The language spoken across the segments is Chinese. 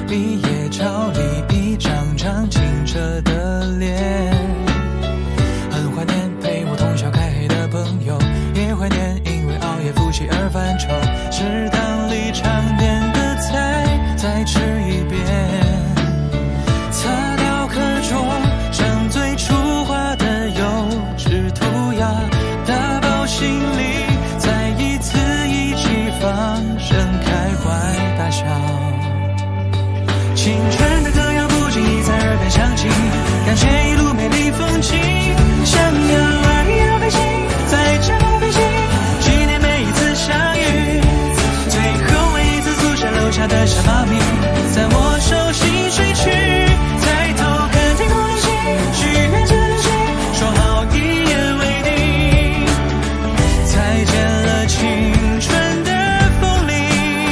毕业照里一张张清澈的脸，很怀念陪我通宵开黑的朋友，也怀念因为熬夜复习而犯愁，食堂里常点的菜再吃一遍，擦掉课桌上最初画的幼稚涂鸦，打包行李再一次一起放声开怀大笑，青春的歌谣不经意在耳边响起，感谢一路美丽风景，想要而要飞行，在这飞行，纪念每一次相遇，最后为一次宿舍楼下的小妈咪，在我手心睡去，抬头看天空流星，许愿这流星，说好一言为定，再见了青春的风铃。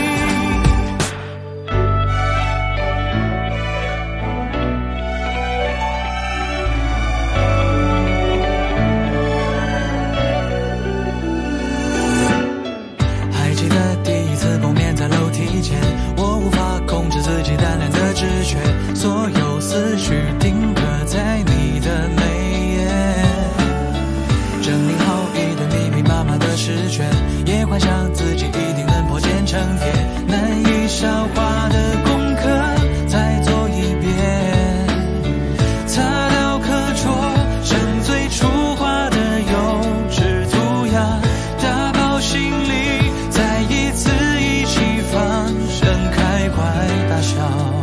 还记得第一次碰面在楼梯间，我无法控制自己淡淡的直觉，所有思绪定格在你的眉眼，整理好一堆密密麻麻的试卷，也幻想自己一定能破茧成蝶，难以消化的功课再做一遍，擦掉课桌上最初画的幼稚涂鸦，打包行李再一次一起放声开怀大笑，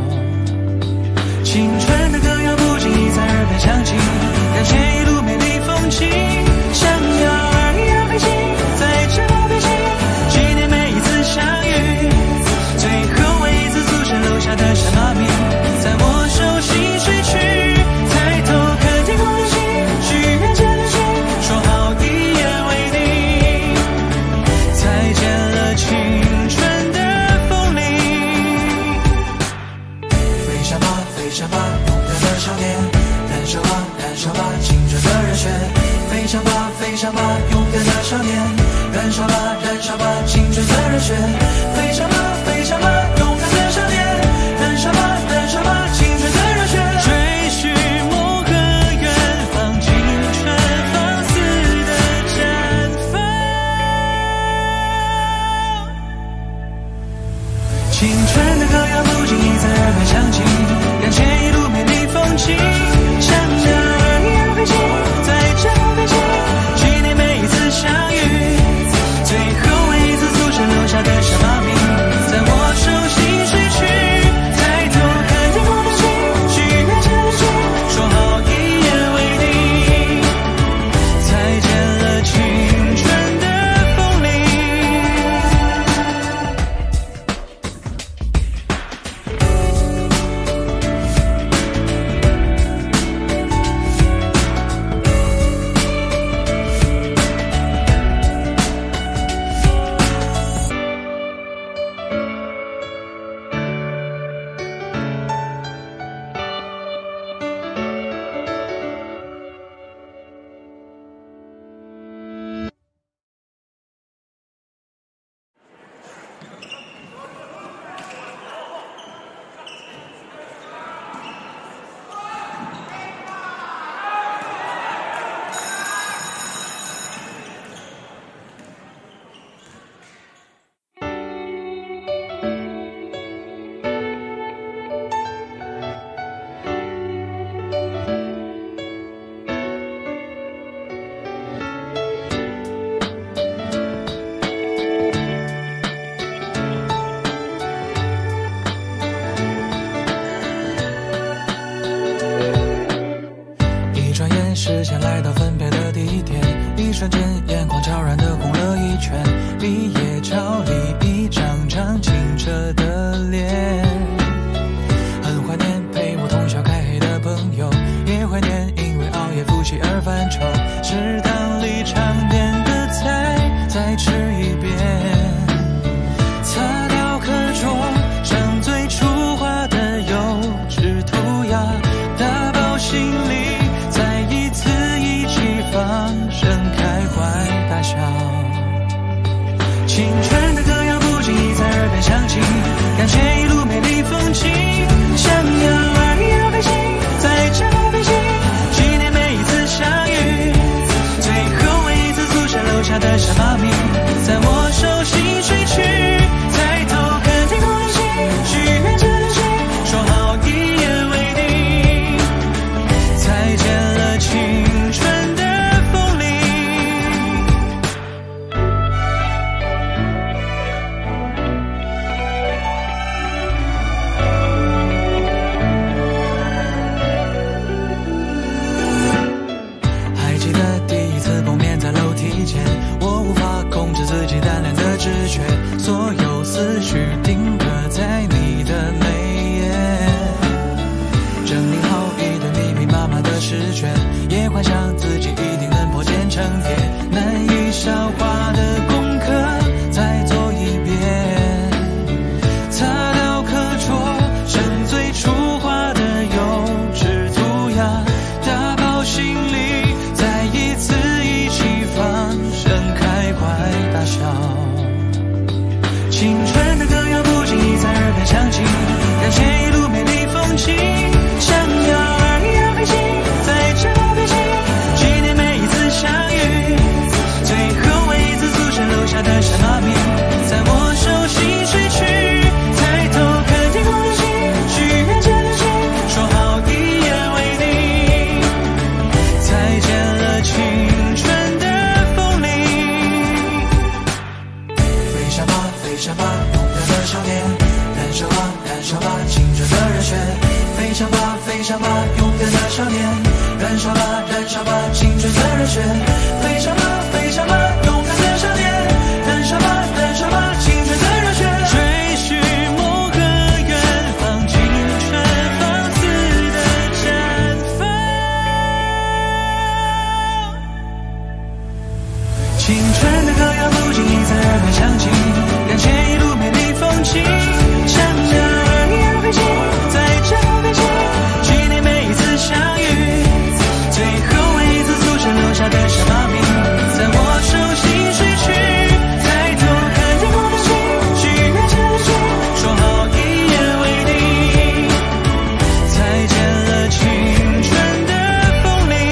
青春的歌谣不经意在耳边响起，感谢一路美丽风景，想要而要飞行，在这飞行，纪念每一次相遇，最后为一次宿舍楼下的小妈咪，在我手心睡去，抬头看天空流星，许愿这流星，说好一言为定，再见了青春的风铃。飞翔吧飞翔吧勇敢的少年，燃烧吧燃烧吧青春的热血，飞翔吧飞翔吧勇敢的少年，燃烧吧燃烧吧青春的热血，飞翔吧飞翔吧勇敢的少年，燃烧吧燃烧吧青春的热血，追寻梦和远方，青春放肆的绽放，青春的歌谣不经意在耳边响起，感谢一路美丽风景，想要而要飞行，在这飞行，纪念每一次相遇，最后为一次宿舍楼下的小妈咪， 烧吧青春的热血，飞翔吧飞翔吧勇敢的少年，燃烧吧燃烧吧青春的热血，飞翔吧飞翔吧勇敢的少年，燃烧吧燃烧吧青春的热血，追寻某个远方，青春放肆的绽放。青春的歌谣不经意在耳边响起，感谢一路美丽风景，像鸟儿一样飞行，在这飞行，纪念每一次相遇，最后为一次宿舍留下的小马名，在我手心睡去，抬头看天空的星，许愿这一句，说好一言为定，再见了青春的风铃。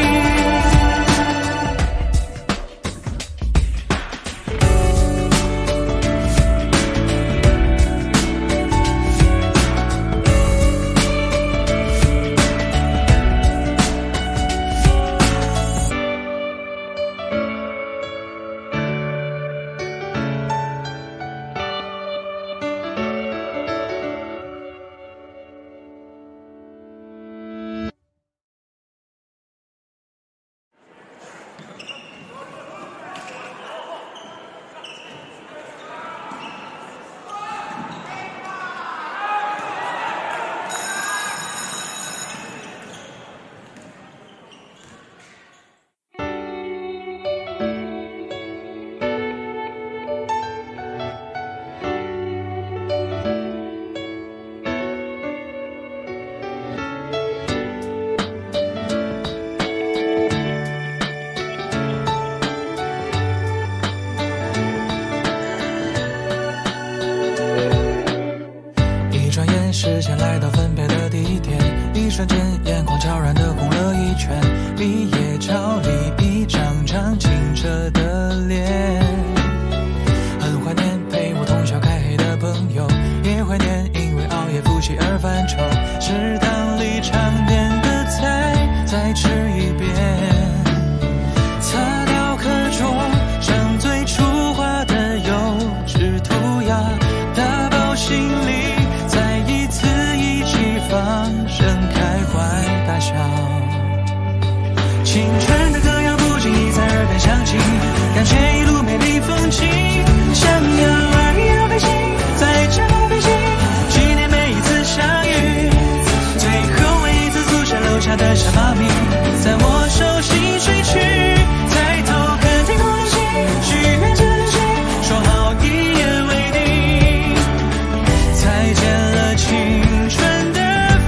视线来到分配的地点，一瞬间眼眶悄然地红了一圈，毕业照里一张张清澈的脸，很怀念陪我通宵开黑的朋友，也怀念因为熬夜复习而犯愁，食堂里常点的菜再吃一遍，擦掉课桌上最初画的幼稚涂鸦，打包行李盛开怀大笑，青春的歌谣不经意在耳边响起，感谢一路美丽风景，像鸟儿一样飞行，在这飞行，纪念每一次相遇，最后为一次宿舍留下的小马名，在我手心睡去，抬头看天空的星，许愿这一句，说好一言为定，再见了青春的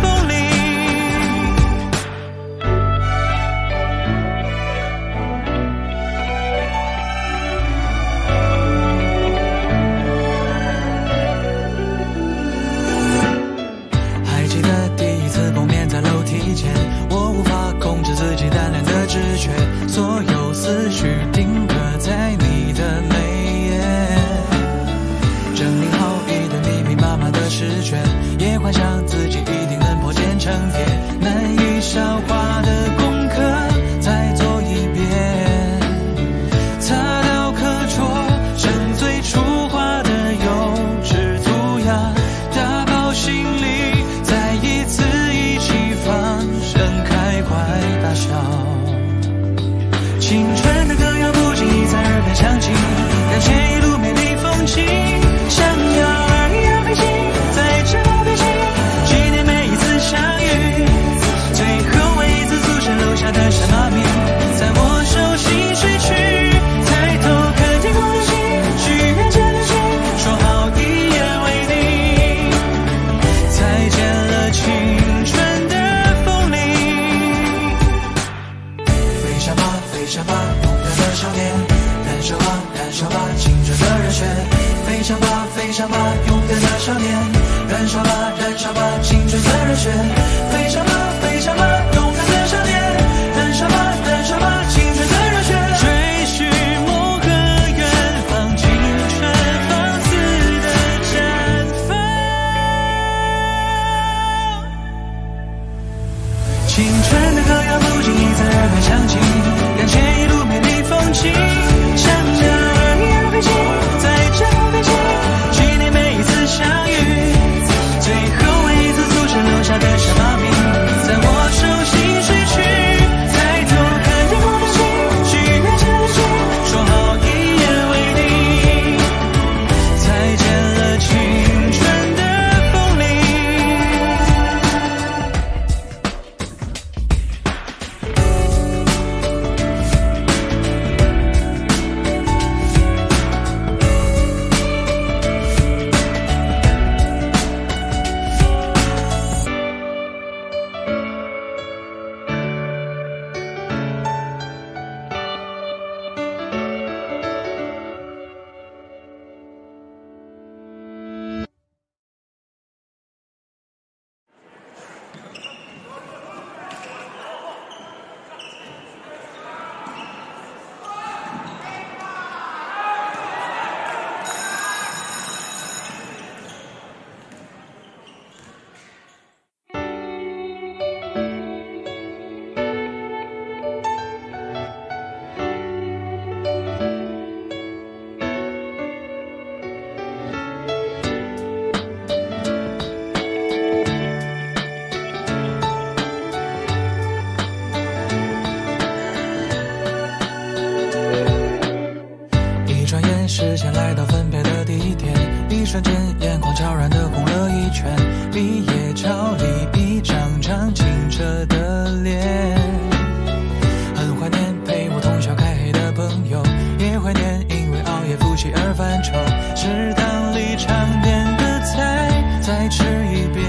所有思绪定格在你的眉眼，整理好一堆密密麻麻的试卷，也幻想自己一定能破茧成蝶，难以消化的功课再做一遍，擦掉课桌上最初画的幼稚涂鸦，打包行李再一次一起放盛开怀大笑，青春的歌谣不经意在耳边响起，感谢一路美丽风景，像鸟儿一样飞行，在这飞行，纪念每一次相遇，最后为一次宿舍留下的小马名，在我手心睡去，抬头看天空的星，许愿这一句，说好一言为定，再见了青春的风铃，飞翔吧飞翔吧勇敢的少年，燃烧吧燃烧吧青春的热血，飞翔吧飞翔吧勇敢的少年，燃烧吧燃烧吧青春的热血，飞翔吧飞翔吧勇敢的少年，燃烧吧燃烧吧青春的热血，追寻某个远方，青春放肆的绽放，青春的歌谣不经意在耳边响起，感谢一路美丽风景，像鸟儿一样飞行，在这飞行，纪念每一次相遇，最后朝里一张张清澈的脸，很怀念陪我通宵开黑的朋友，也怀念因为熬夜复习而犯愁，食堂里常点的菜再吃一遍，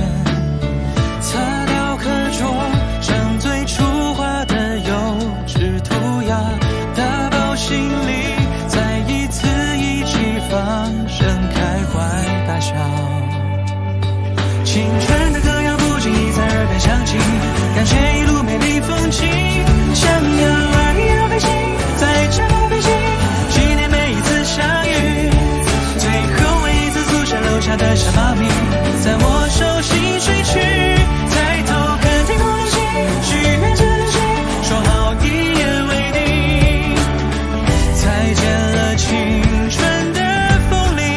擦掉课桌上最初画的幼稚涂鸦，打包行李再一次一起放声开怀大笑，青春的歌谣不经意在耳边响起，感谢一路美丽风景，想要而要飞行，在这飞行，纪念每一次相遇，最后一次宿舍楼下的小猫咪在我手心睡去，抬头看天空流星，许愿着流星，说好一夜为你，再见了青春的风铃。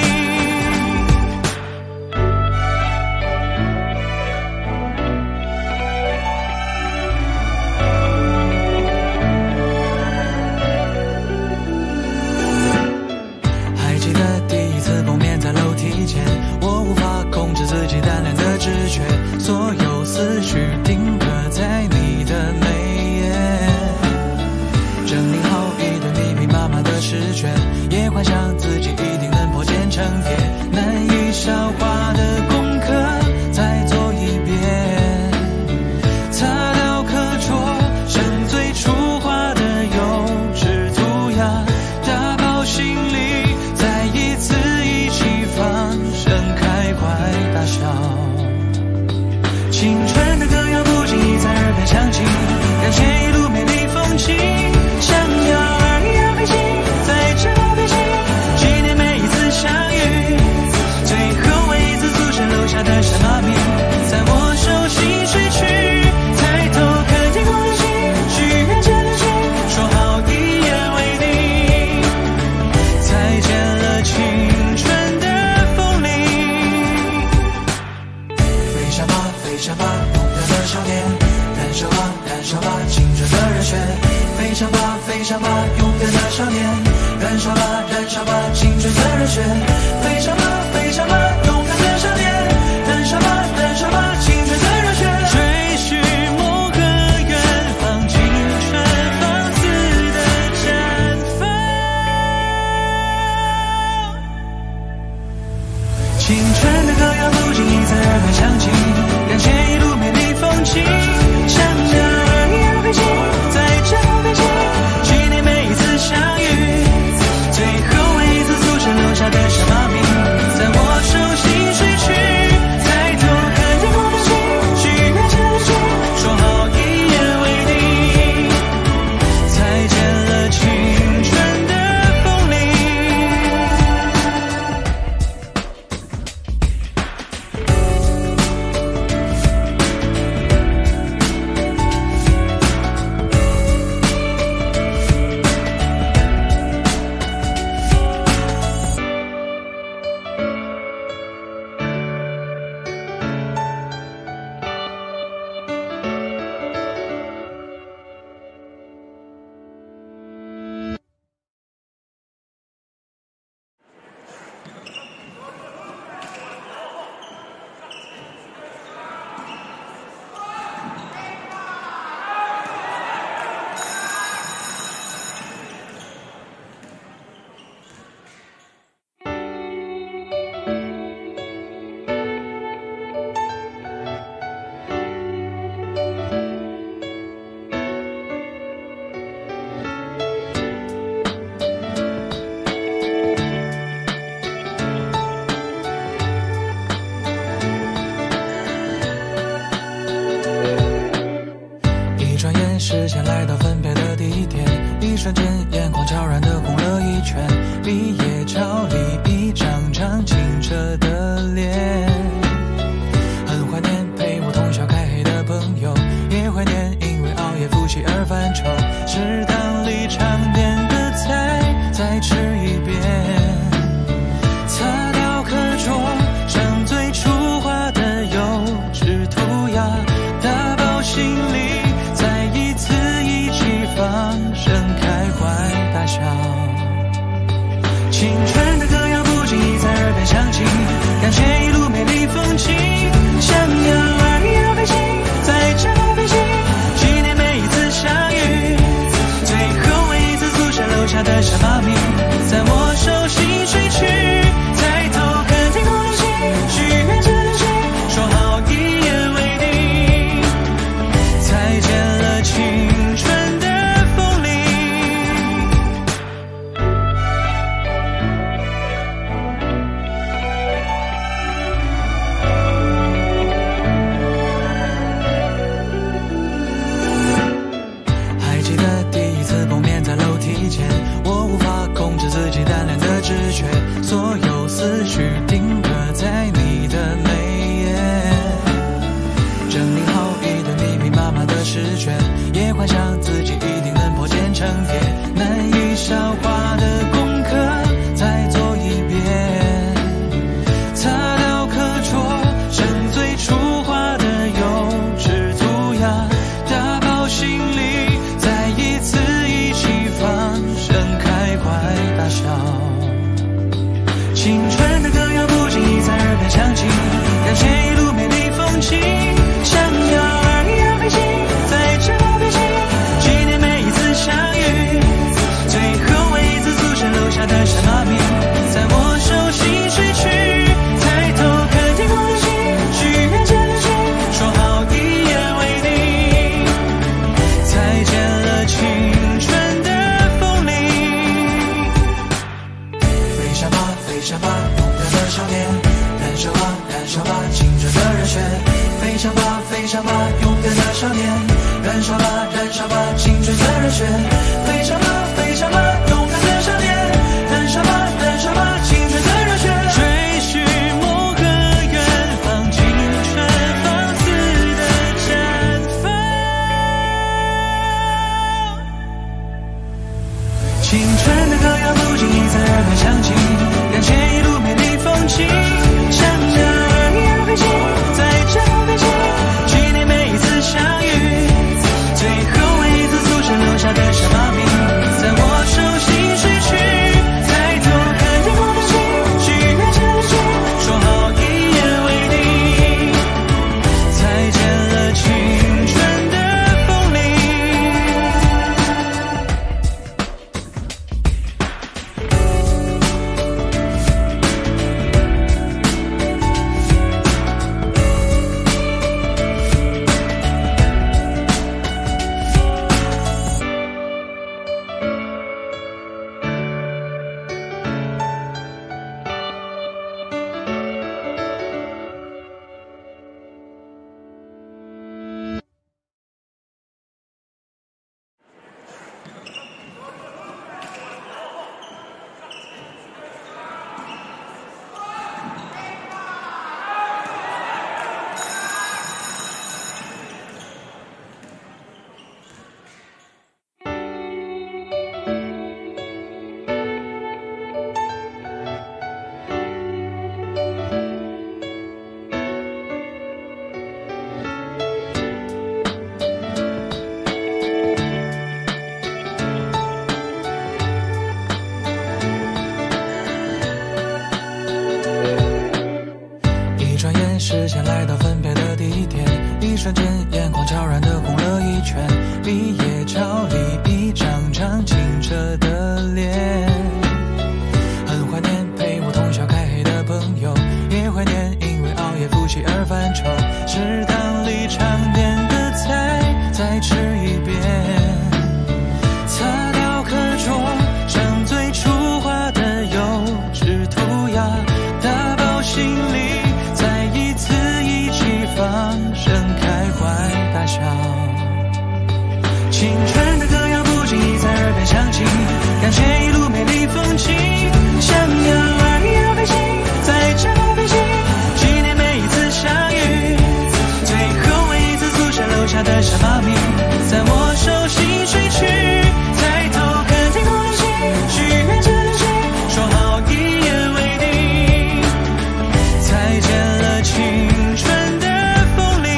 还记得第一次碰面在楼梯间，我无法控制自己单恋的直觉，所有思绪定格在你的眉眼，整理好一堆密密麻麻的试卷，也幻想自己一定能破茧成蝶，难以消化的功课再做一遍，擦掉课桌上最初画的幼稚涂鸦，打包行李再一次一起放声开怀大笑，青春的歌谣不经意在耳边响起，感谢一路美丽风景，想要而要飞行，在这飞行，纪念每一次相遇，最后一次宿舍楼下的小猫咪在我手心睡去，抬头看天空流星，许愿着流星，说好一夜为你，再见了青春的风铃。飞翔吧飞翔吧勇敢的少年，燃烧吧燃烧吧青春的热血，飞翔吧飞翔吧勇敢的少年，燃烧吧燃烧吧青春的热血，飞翔吧飞翔吧勇敢的少年，燃烧吧燃烧吧青春的热血，追寻梦和远方，青春放肆的绽放，青春的歌谣不经意在耳边响起，感谢一路美丽风景，想要而要飞行，在这飞行，纪念每一次相遇，最后一次宿舍楼下的小猫咪在我手心睡去，抬头看天空流星，许愿着流星，说好一夜为你，再见了青春的风铃。视线来到分别的地点，一瞬间眼眶悄然的红了一圈，毕业照里一张张清澈的脸，很怀念陪我通宵开黑的朋友，也怀念因为熬夜复习而犯愁，食堂里常点的菜再吃一遍，擦掉课桌上最初画的幼稚涂鸦，打包行李再一次一起放声开怀大笑，青春的歌谣不经意在耳边响起，感谢一路美丽风飞翔吧，勇敢的少年，燃烧吧，燃烧吧，青春的热血，飞翔吧，飞翔吧，勇敢的少年，燃烧吧，燃烧吧，青春的热血，追寻某个远方，青春放肆的绽放。青春的歌谣不经意在耳边响起，感谢一路美丽风景，像鸟儿一样飞行，在这飞行，纪念每一次相遇，最后为一次宿舍留下的小猫咪，在我手心睡去，抬头看天空的星，许愿这里去，说好一言为定，再见了青春的风铃。视线来到分别的地点，一瞬间眼眶悄然地红了一圈，毕业照里一张张清澈的脸，很怀念陪我通宵开黑的朋友，也怀念因为熬夜复习而犯愁，食堂里常点的菜再吃一遍，擦掉课桌上最初画的幼稚涂鸦，打包行李再一次一起放声开怀大笑，青春的歌谣不经意在耳边响起，感谢一路美丽风景，像鸟儿一样飞行，在这飞行，纪念每一次相遇，最后为一次宿舍留下的小猫咪，在我手心睡去，抬头看天空的星，许愿这里去，说好一言为定，再见了青春的风铃。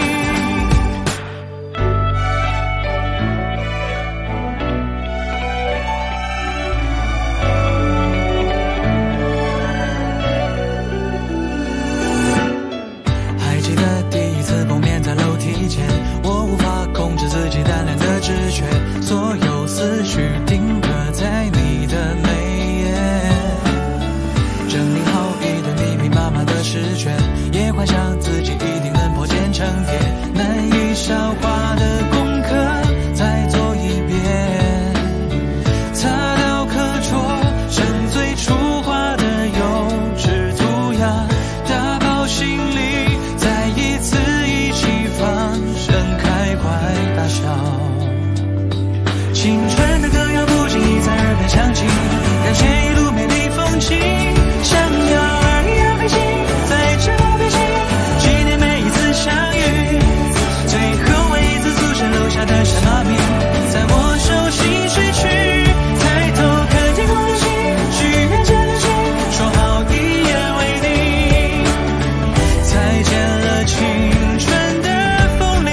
还记得第一次碰面在楼梯间，我无法控制自己单恋的直觉，所有思绪定格在你的眉眼，整理好一堆密密麻麻的试卷，也幻想自己一定能破茧成蝶，难以消化的功课再做一遍，擦掉课桌上最初画的幼稚涂鸦，打包行李再一次一起放声开怀大笑，青春的歌谣不经意在耳边响起，感谢一路美丽风景，像鸟儿一样飞行，在这飞行，纪念每一次相遇，最后为一次宿舍留下的小猫咪，在我手心睡去，抬头看天空的星，许愿这里去，说好一言为定，再见了青春的风铃。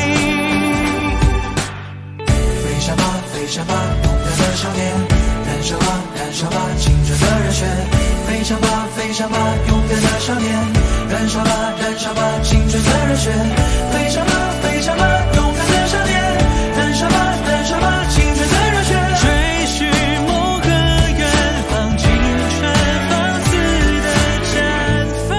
飞翔吧，飞翔吧，勇敢的少年，燃烧吧，燃烧吧，青春的热血，飞翔吧，飞翔吧，勇敢的少年，燃烧吧，燃烧吧，青春的热血，飞翔吧，飞翔吧，勇敢的少年，燃烧吧，燃烧吧，青春的热血，追寻某个远方，青春放肆的绽放，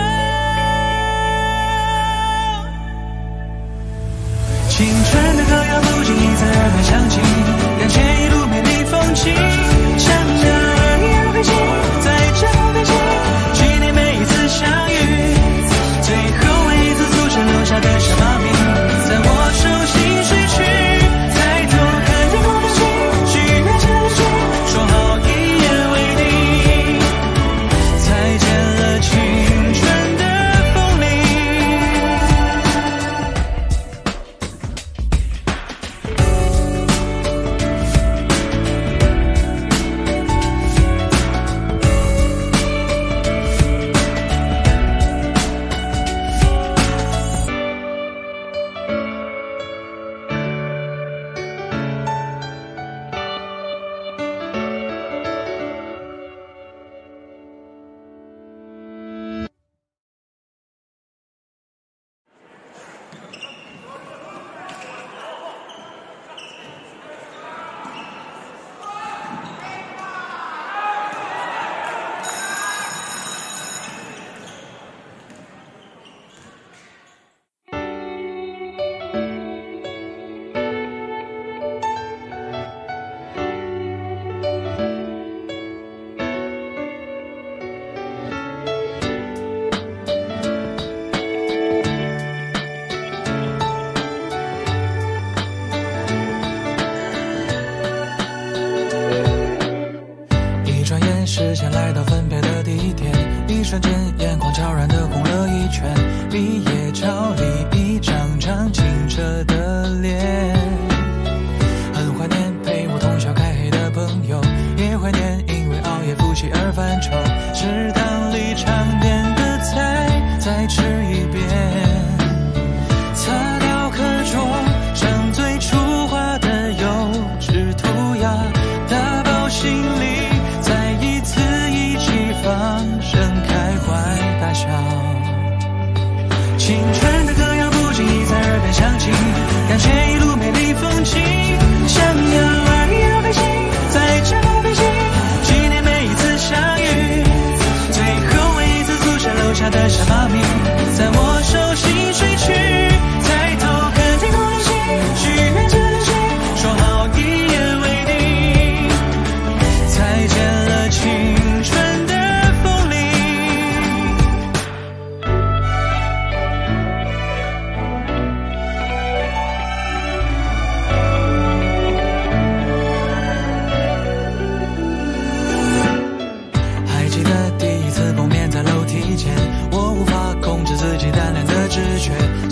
青春的歌谣不经意在耳边响起，感谢一路美丽风景，像鸟儿一样飞行，在这飞行，纪念每一次相遇，最后为一次宿舍留下的小猫咪，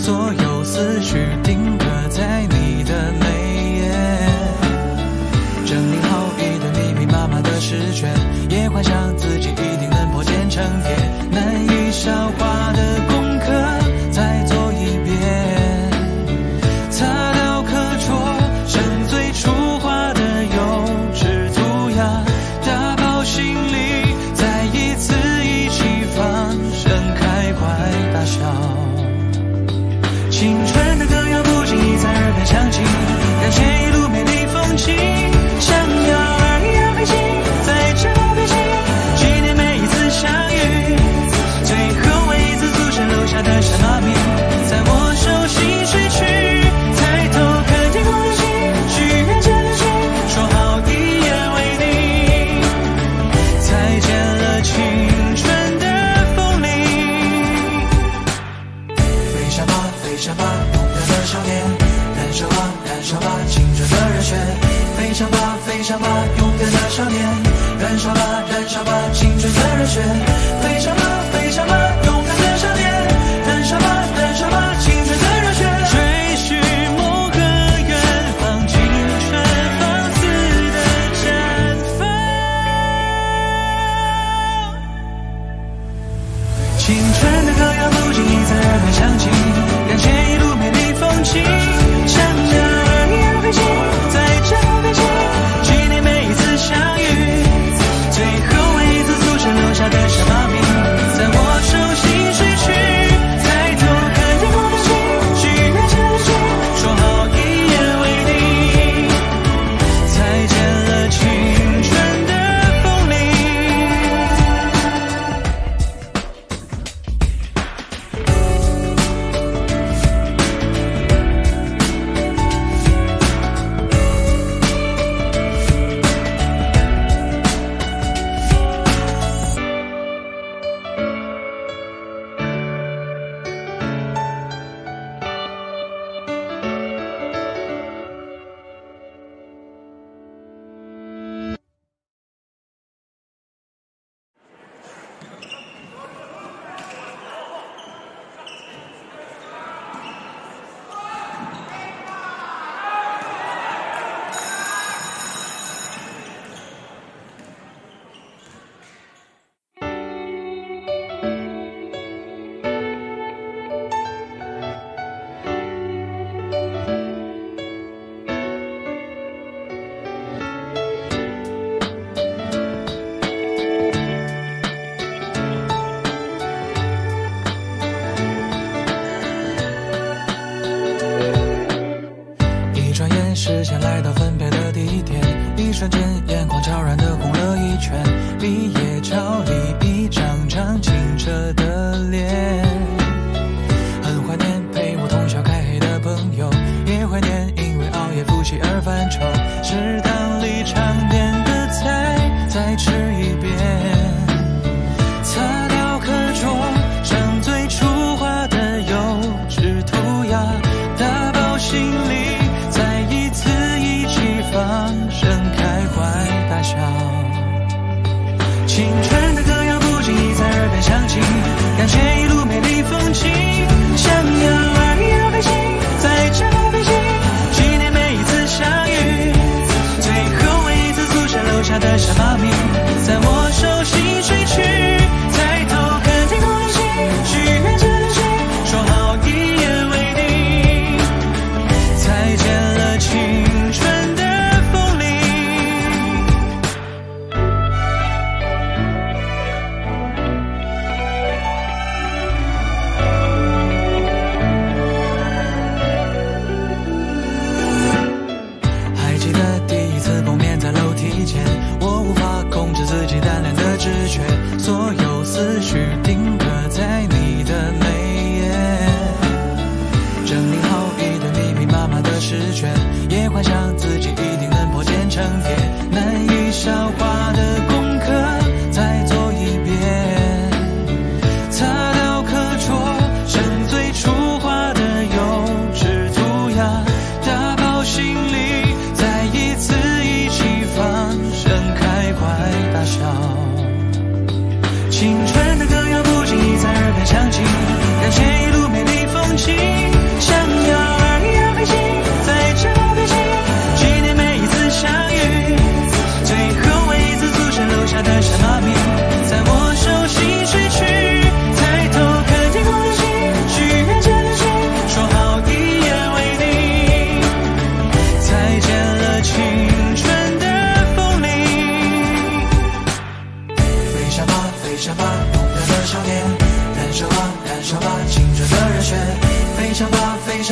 所有思绪定格在你的眉眼。整理好一堆密密麻麻的试卷，也幻想自己一定能破茧成蝶，难以消化的功课再做一遍。擦掉课桌，剩最初画的幼稚涂鸦，打包行李，再一次一起放声开怀大笑。青春的歌谣不经意在耳边响起，感谢一路美丽风景，想要而要飞行，在这飞行，纪念每一次相遇，最后为一次祖先留下的神马名，在我手心睡去，抬头看天空的星，许愿见了星，说好一夜为你，再见了青春的风铃。飞翔吧飞翔吧勇敢的少年，燃烧吧燃烧吧青春的热血，飞翔吧飞翔吧勇敢的少年，燃烧吧燃烧吧青春的热血，飞翔吧飞翔吧勇敢的少年，燃烧吧燃烧吧青春的热血，追寻梦和远方，青春放肆的绽放。青春的歌谣不经意在耳边响起，感谢一路美丽风景，想要而要飞行，在这飞行，纪念每一次相遇，最后为一次祖先留下的神马名，在我手心睡去，抬头看天空的星，许愿见了星，说好一夜为你，再见了青春的风铃。视线来到分配的地点，一瞬间眼眶悄然地红了一圈，毕业照里一张张清澈的脸，很怀念陪我通宵开黑的朋友，也怀念因为熬夜复习而犯愁，食堂里常点的菜再吃一遍，擦掉课桌，剩最初画的幼稚涂鸦，打包行李，再一次一起放声开怀大笑。青春的歌谣不经意在耳边响起，感谢一路美丽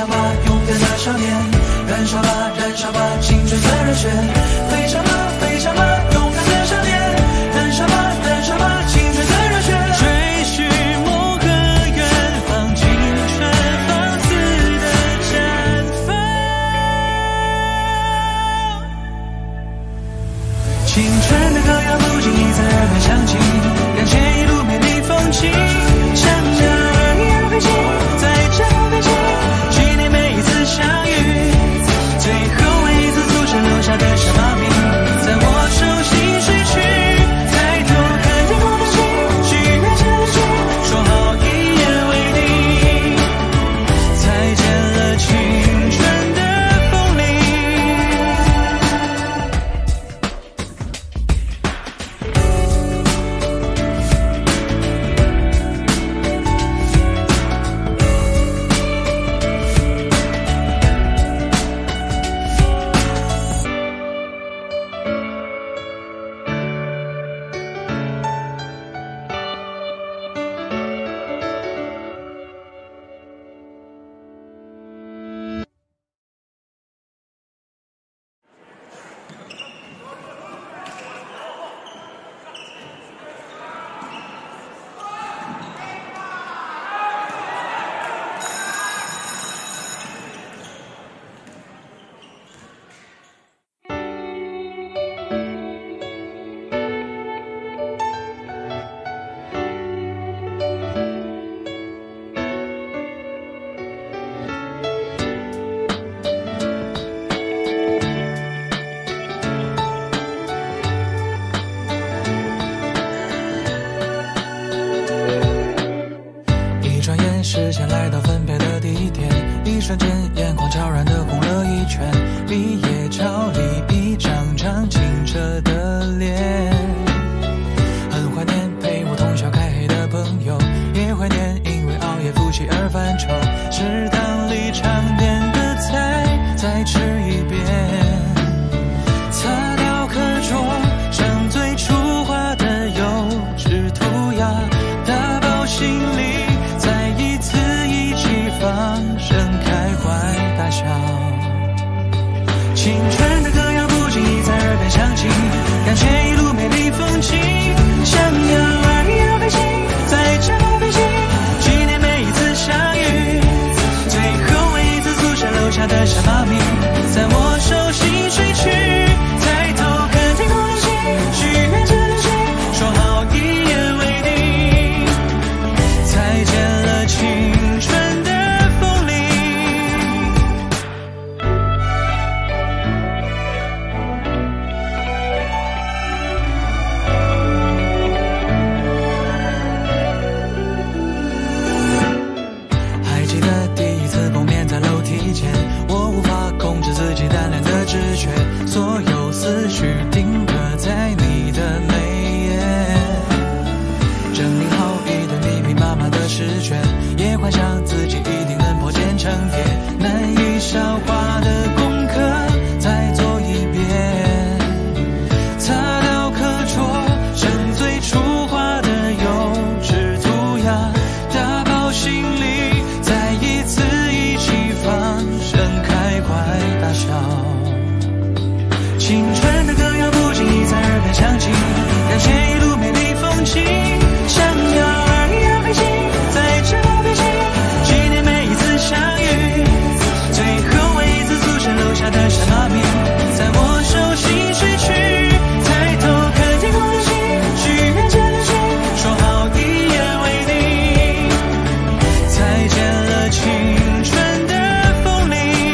吧，勇敢的少年，燃烧吧，燃烧吧，青春的热血，飞翔吧，飞翔吧，勇敢的少年，燃烧吧，燃烧吧，青春的热血，追寻某个远方，青春放肆的绽放。青春的歌谣不经意在耳边响起，感谢一路美丽风景，像鸟儿一样飞行，在这飞行，纪念每一次相遇，最后每一次祖先留下的小马名，在我手心睡去，抬头看天空的星，许愿下的雪，说好一言为定，再见了青春的风铃。视线来到分别的地点，一瞬间眼眶悄然地红了一圈，毕业照里一张张清澈的脸，很怀念陪我通宵开黑的朋友，也怀念因为熬夜复习而犯愁，食堂里常点的菜再吃一遍，擦掉课桌上最初画的幼稚涂鸦，打包行李再一次一起放声开怀大笑，青春的歌谣不经意在耳边响起，感谢一路美丽风景，像鸟儿一样飞行，在这飞行，纪念每一次相遇，最后每一次祖先留下的小马名，在我手心睡去，抬头看天空的星，许愿下的雪，说好一言为定，再见了青春的风铃。还记得第一次碰面在楼梯间，我无法控制自己单恋的直觉，所有思绪定格在你的眉眼，整理好一堆密密麻麻的试卷，也幻想自己一定能破茧成蝶，难以消化的功课再做一遍，擦掉课桌上最初画的幼稚涂鸦，打包行李再一次一起放声开怀大笑，青春的歌谣不经意在耳边响起，感谢一路美丽风景，像鸟儿一样飞行，在这飞行，纪念每一次相遇，最后每一次祖先留下的小马名，在我手心睡去，抬头看天空的星，许愿下的雪，说好一言为定，再见了青春的风铃。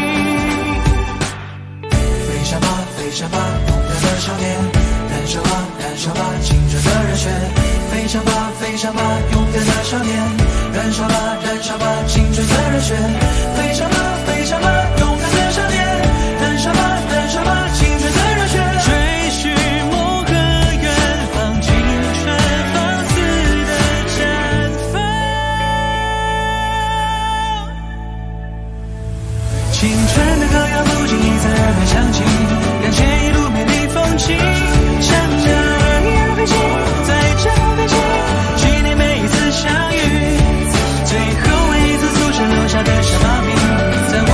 飞翔吧，飞翔吧，勇敢的少年，燃烧吧，燃烧吧，青春的热血，飞翔吧，飞翔吧，勇敢的少年，燃烧吧，燃烧吧，青春的热血，飞翔吧，飞翔吧，勇敢的少年，燃烧吧，燃烧吧，青春的热血，追寻某个远方，青春放肆的绽放，青春的歌谣不经意在耳边响起，感谢一路美丽风景，像鸟儿一样飞行，在这飞行，纪念每一次相遇，最后每一次祖先留下的小马名，在我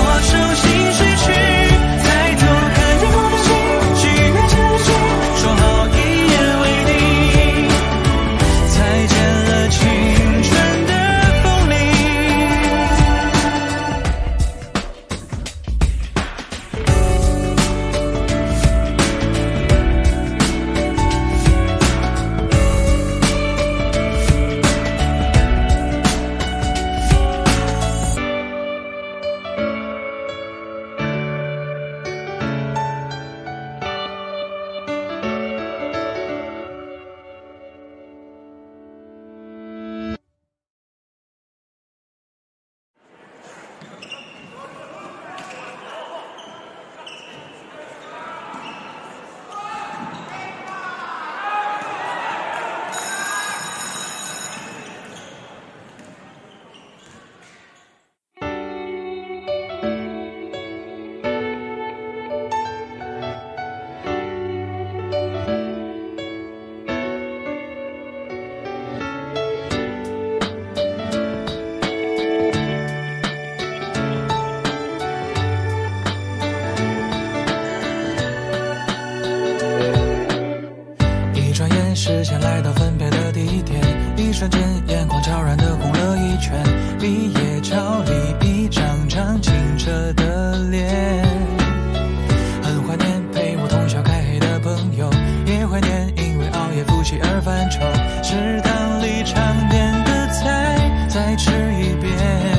澈的脸。很怀念陪我通宵开黑的朋友，也怀念因为熬夜复习而犯愁。食堂里常点的菜再吃一遍，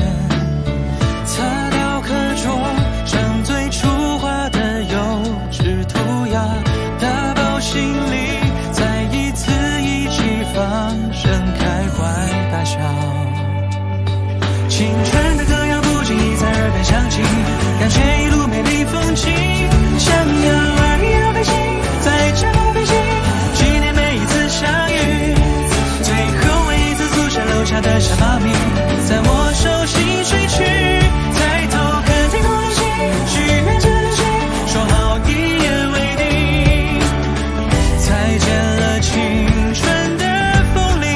擦掉课桌上最初画的幼稚涂鸦，打包行李再一次一起放声开怀大笑。青春的歌谣不经意在耳边响起，感谢一路美丽风景，想要爱要飞行，在这飞行，纪念每一次相遇，最后唯一次宿舍楼下的小猫咪在我手心睡去，抬头看天空的星，许愿着的心，说好一言为定，再见了青春的风铃。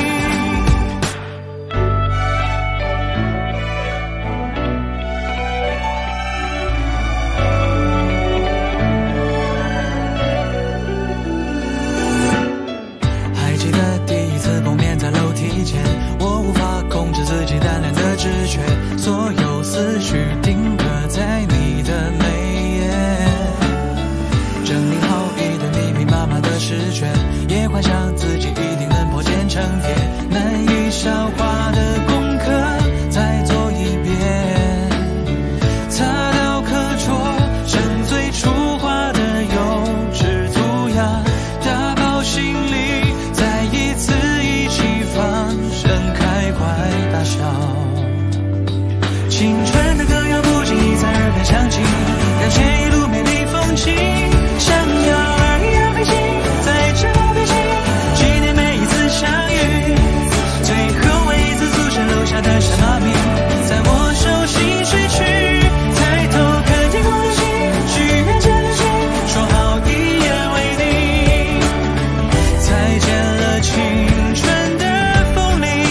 还记得第一次碰面在楼梯间，我无法控制自己单恋的直觉，所有思绪定格在你的眉眼，整理好一堆密密麻麻的试卷，也幻想自己一定能破茧成蝶，难以消化的功课再做一遍，擦掉课桌上最初画的幼稚涂鸦，打包行李再一次一起放声开怀大笑。青春的歌谣不经意在耳边响起，感谢一路美丽风景，想要爱要飞行，在这飞行，纪念每一次相遇，最后唯一次宿舍楼下的小猫咪在我手心睡去，抬头看天空的星，许愿着的心，说好一言为定，再见了青春的风铃。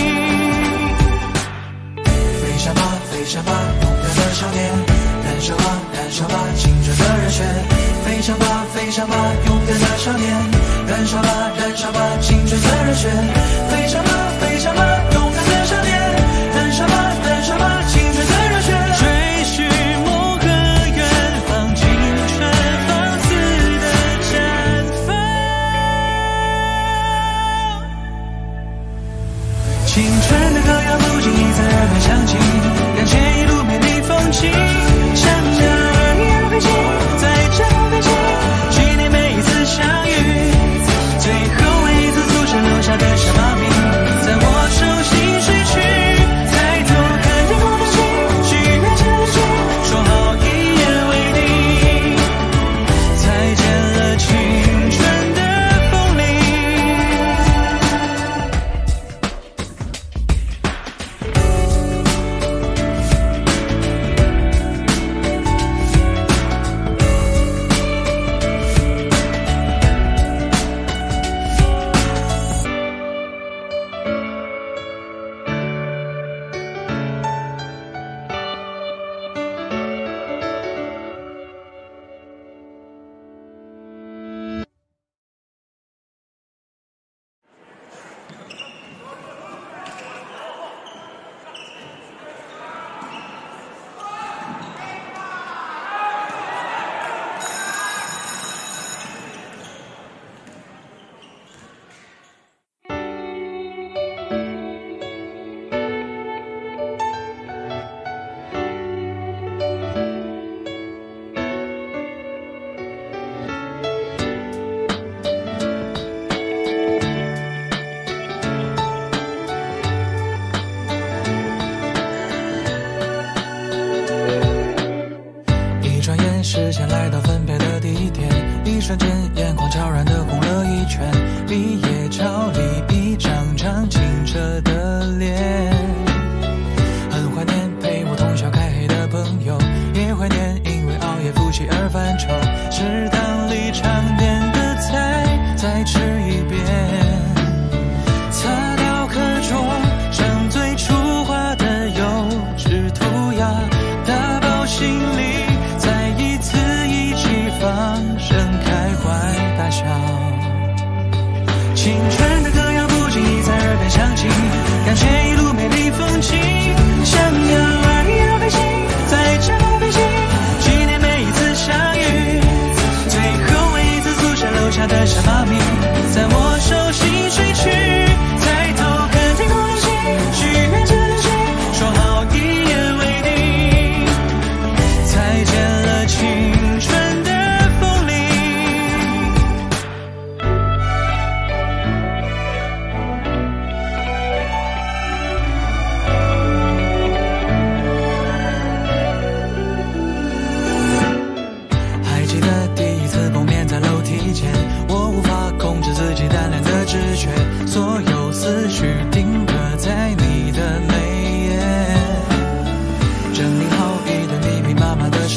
飞翔吧飞翔吧勇敢的少年，燃烧吧燃烧吧青春的热血，飞翔吧飞翔吧勇敢的少年，燃烧吧燃烧吧青春的热血，飞翔吧飞翔吧勇敢的少年，燃烧吧燃烧吧青春的热血，追寻梦和远方，青春放肆的绽放。青春的歌谣不经意在耳边响起，感谢一路美丽风景，想要爱要飞行，在这飞行，纪念每一次相遇，最后唯一次宿舍楼下的小猫咪在我手心睡去，抬头看天空的星，许愿着的心，说好一言为定，再见了青春的风铃。视线来到分别的地点，一瞬间眼眶悄然地红了一圈，毕业照里一张张清澈的脸，很怀念陪我通宵开黑的朋友，也怀念因为熬夜复习而犯愁，食堂里常点的菜再吃一遍，擦掉课桌上最初画的幼稚涂鸦，打包行李再一次一起放声开怀大笑。青春的歌谣不经意在耳边响起，感谢一路美丽风景，想要爱要飞行，在这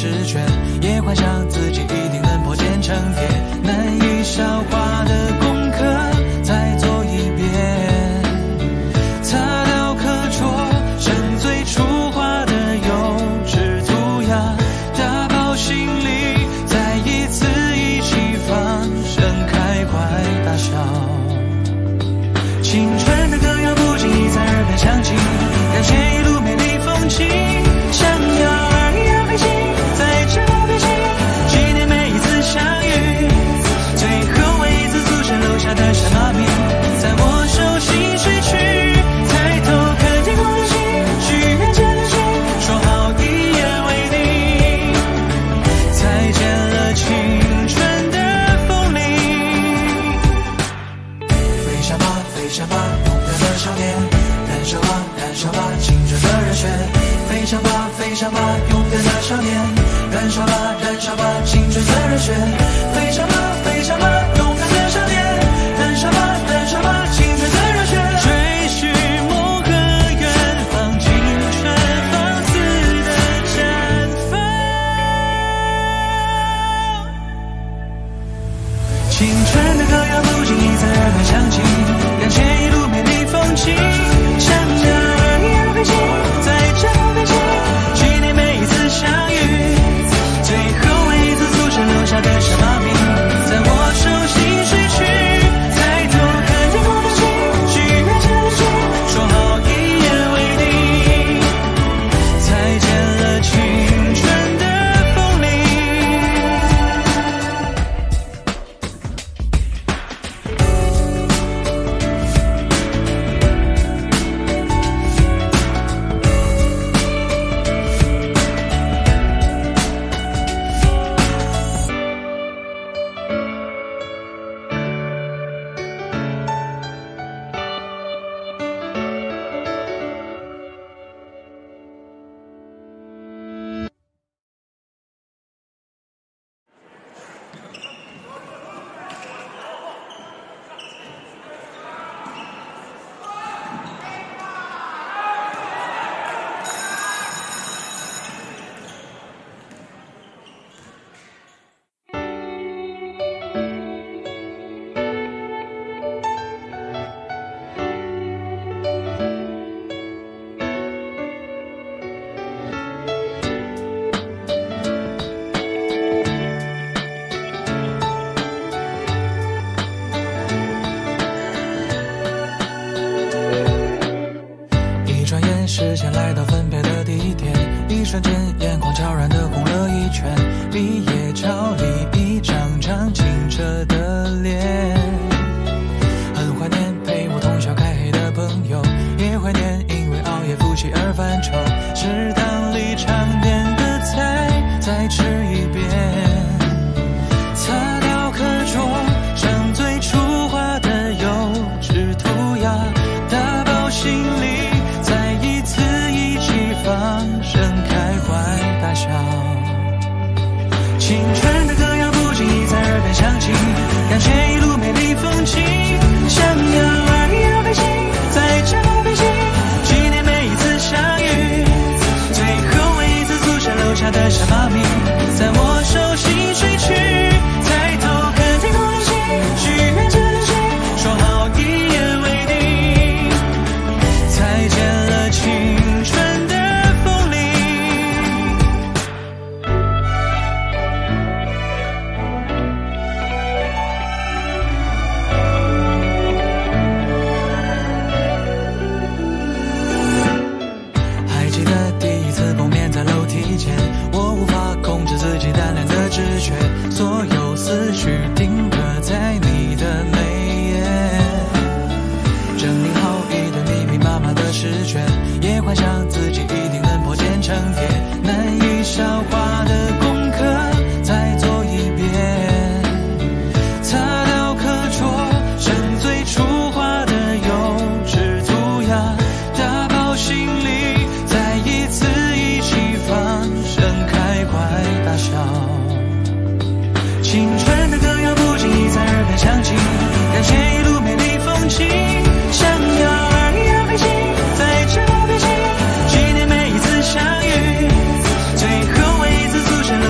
试卷，也幻想自己一定能破茧成蝶，难以消化的功课再做一遍，擦掉课桌上最初画的幼稚涂鸦，打包行李再一次一起放声开怀大笑，青春的歌谣不经意在耳边响起，感谢一路美丽风景，想要而要飞行，在这飞行纪念每一次相遇，最后为一次祖先留下的神马名在我手心睡去，抬头看天空的星，许愿前的心，说好一言为定，再见了青春的风铃，飞翔吧飞翔吧勇敢的少年，燃烧吧燃烧吧青春的热血，飞翔吧飞翔吧勇敢的少年，燃烧吧燃烧吧青春的热血，飞翔吧飞翔吧勇敢的少年，燃烧吧燃烧吧青春的热血，追寻梦和远方，青春放肆的绽放，青春的歌谣不经意在耳边响起，感谢一路美丽风景，想要而要飞行，在这飞行纪念每一次相遇，最后为一次祖先留下的神马名在我手心睡去，抬头看天空的星，许愿前的心，说好一言为定，再见了青春的风铃。视线来到分别的地点，一瞬间眼眶悄然的红了一圈，毕业照里一张张清澈的脸，很怀念陪我通宵开黑的朋友，也怀念因为熬夜复习而犯愁，食堂里常点的菜再吃一遍，擦掉课桌上最初画的幼稚涂鸦，打包行李再一次一起放声开怀大笑，青春的歌谣不经意在耳边响起，感谢一路美丽风景，想要而要飞行，在这飞行纪念每一次相遇，最后为一次祖先留下的神马名在我手心睡去，抬头看天空的星，许愿前的心，说好一言为定，再见了青春的风铃。还记得第一次碰面在楼梯间，我无法控制自己单恋的直觉，所有思绪定格在你的眉眼，整理好一堆密密麻麻的试卷，也幻想自己一定能破茧成蝶，难以消化的功课再做一遍，擦掉课桌上最初画的幼稚涂鸦，打包行李再一次一起放声开怀大笑，青春的歌谣不经意在耳边响起，感谢一路美丽风景，想要而要飞行，在这飞行纪念每一次相遇，最后为一次祖先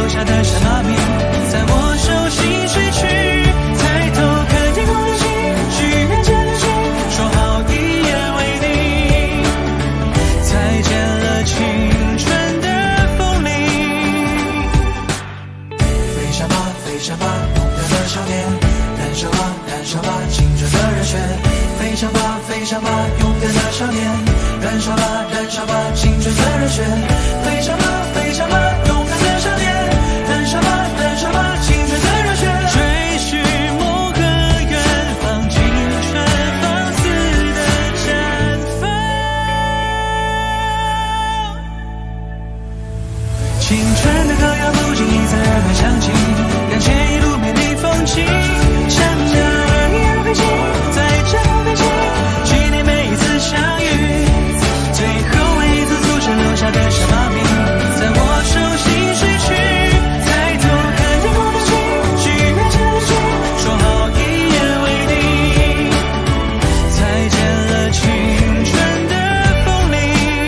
歌谣不经意在耳边响起，感谢一路美丽风景，像鸟儿一样飞行，在这飞机纪念每一次相遇，最后为一次祖先留下的小猫咪，在我手心睡去，抬头看天空的星，许愿这一句，说好一言为定，再见了青春的风铃。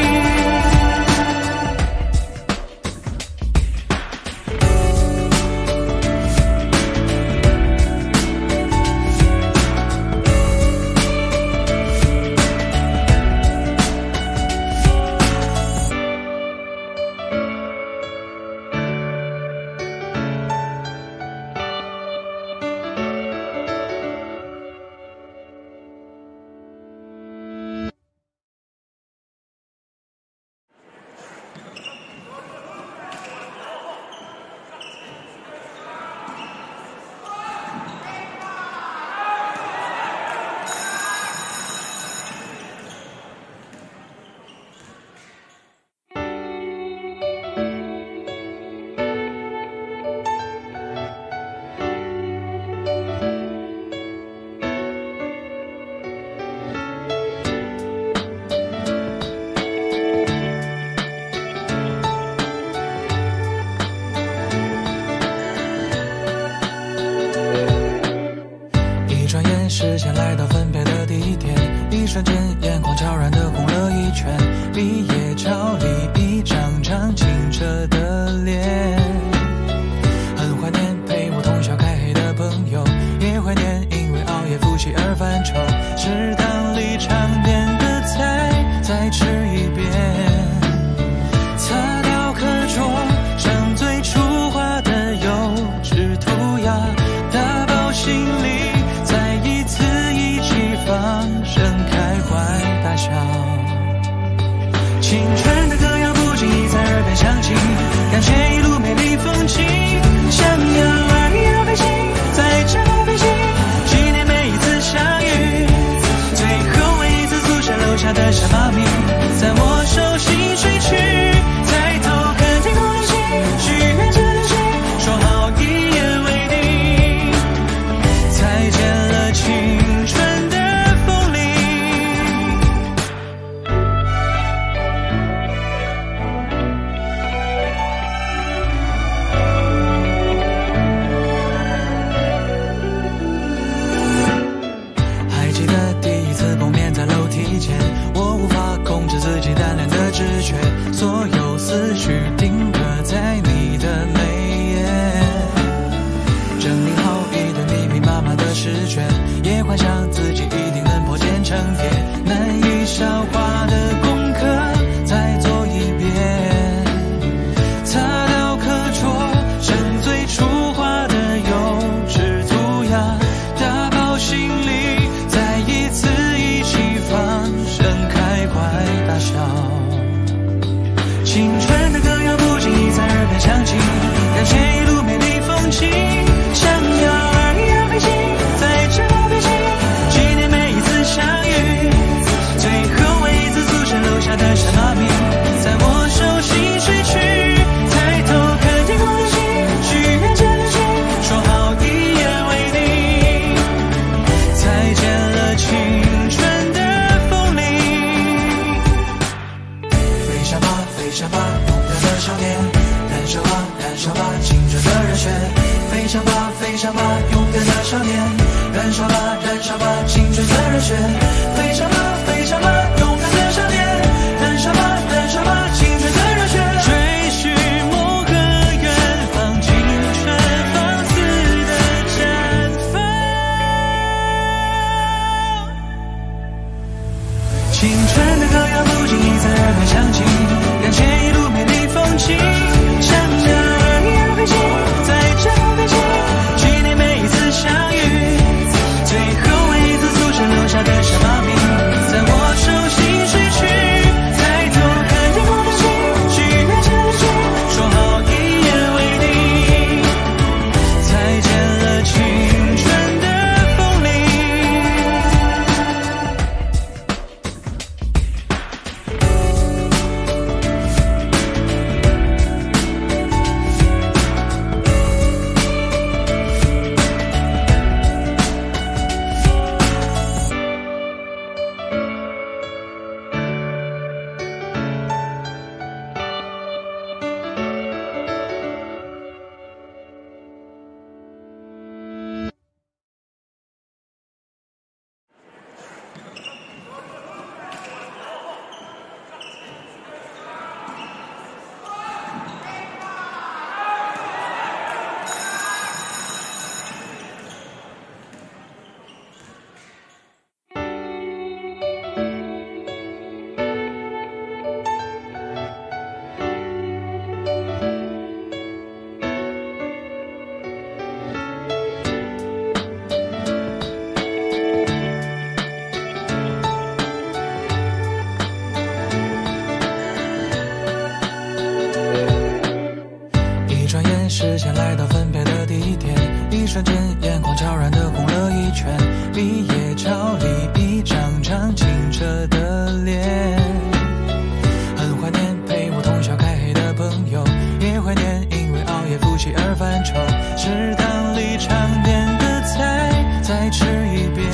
视线来到分别的地点，一瞬间眼眶悄然地红了一圈，毕业照里一张张清澈的脸，很怀念陪我通宵开黑的朋友，也怀念因为熬夜复习而犯愁，食堂里常点的菜再吃一遍，擦掉课桌上最初画的幼稚涂鸦，打包行李再一次一起放声开怀大笑，青春的歌谣不经意在耳边响起，感谢一路美丽风景，像鸟儿一样飞行，在这飞机纪念每一次相遇，最后为一次祖先留下的小猫咪，在我手心睡去，抬头看天空的星，许愿这一句，说好一言为定，再见了青春的风铃。还记得第一次碰面在楼梯间，我无法控制自己单恋的直觉，所有思绪定格在你的眉眼，整理好一堆密密麻麻的试卷，也幻想自己一定能破茧成蝶，难以消化的功课再做一遍，擦掉课桌上最初画的幼稚涂鸦，打包行李再一次一起放声开怀大笑，青春的歌谣不经意在耳边响起，感谢一路美丽风景，像鸟儿一样飞行，在这飞机纪念每一次相遇，最后为一次祖先留下的小猫咪，在我手心睡去，抬头看天空的星，许愿这一句，说好一言为定，再见了青春的风铃。飞翔吧飞翔吧勇敢的少年，燃烧吧燃烧吧青春的热血，飞翔吧飞翔吧勇敢的少年，燃烧吧燃烧吧青春的热血，飞翔吧飞翔吧勇敢的少年，燃烧吧燃烧吧青春的热血，追寻梦和远方，青春放肆的绽放，青春的歌谣不经意在耳边响起，感谢一路美丽风景，像鸟儿一样飞行，在这飞机纪念每一次相遇，最后为一次祖先留下的小猫咪， 转眼视线来到分别的地点，一瞬间眼眶悄然的红了一圈。毕业照里一张张清澈的脸，很怀念陪我通宵开黑的朋友，也怀念因为熬夜复习而犯愁。食堂里常点的菜再吃一遍，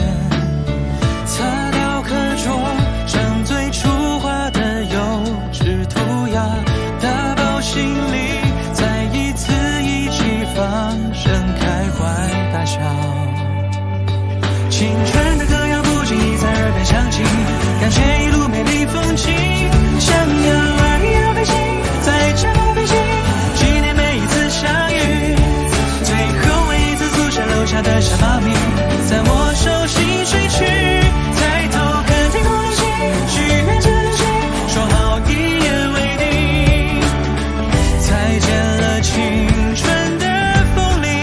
擦掉课桌上最初画的幼稚涂鸦，打包行李再一次一起放声开怀大笑。青春的歌谣不经意在耳边响起，感谢一路美丽风景，想要爱要飞行，在这飞行，纪念每一次相遇，最后唯一次宿舍楼下的小猫咪，在我手心睡去，抬头看天空流星，许愿着流星，说好一言为定，再见了青春的风铃。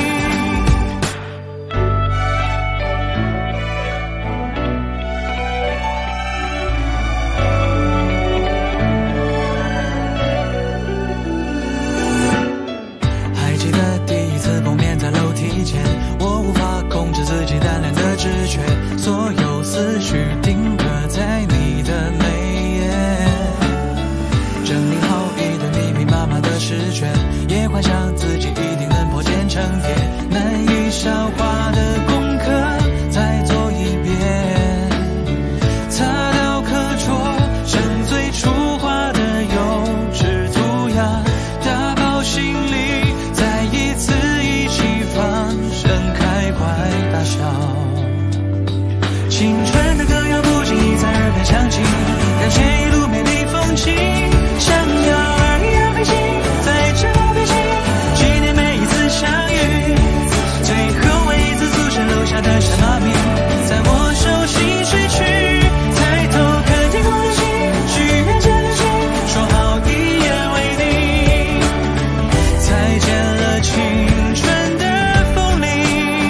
还记得第一次碰面在楼梯间，我无法控制自己单恋的直觉，所有思绪定格在你的眉眼，整理好一堆密密麻麻的试卷，也幻想自己一定能破茧成蝶，难以消化的功课再做一遍，擦掉课桌上最初画的幼稚涂鸦，打包行李再一次一起放声开怀大笑。青春的歌谣不经意在耳边响起，感谢一路美丽风景，想要爱要飞行，在这飞行，纪念每一次相遇，最后唯一次宿舍楼下的小猫咪，在我手心睡去，抬头看天空流星，许愿着流星，说好一言为定，再见了青春的风铃。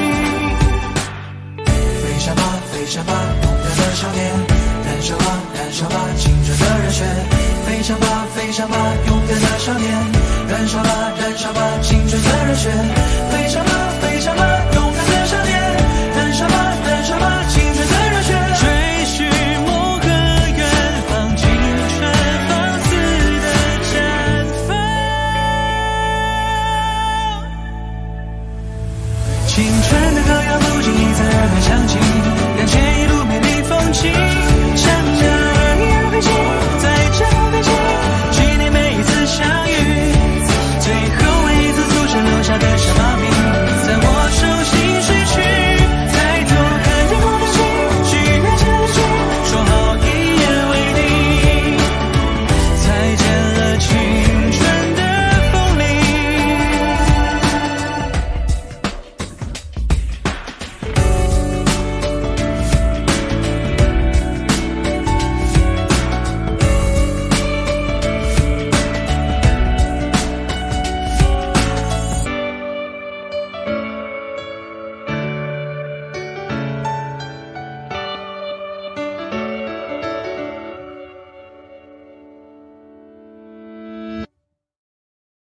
飞翔吧飞翔吧勇敢的少年，燃烧吧燃烧吧青春的热血，飞翔吧飞翔吧勇敢的少年，燃烧吧燃烧吧青春的热血，飞翔吧